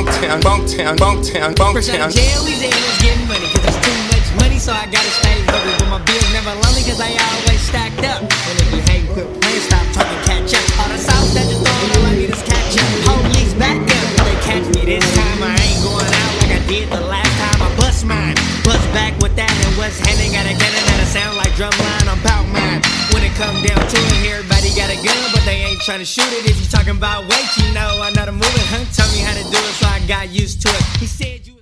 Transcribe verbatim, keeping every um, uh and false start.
bunk town, bunk town, bunk town, bunk Fresh out town. of jail, these aliens getting money, cause it's too much money, so I gotta stay hungry. But my bills never lonely, cause they always stacked up. And if you hate, quit playing, stop talking, catch up. All the south that just throwing all I need is catch up. Police back up, if they catch me this time, I ain't going out like I did the last time. I bust mine, bust back with that, and what's handing got a cannon that'll sound like drumline. I'm bout mine. When it come down to it, everybody got a gun, but they ain't trying to shoot it. If you talking about weight, you know I know to move it. Huh? Tell me how to do it, so I got used to it. He said you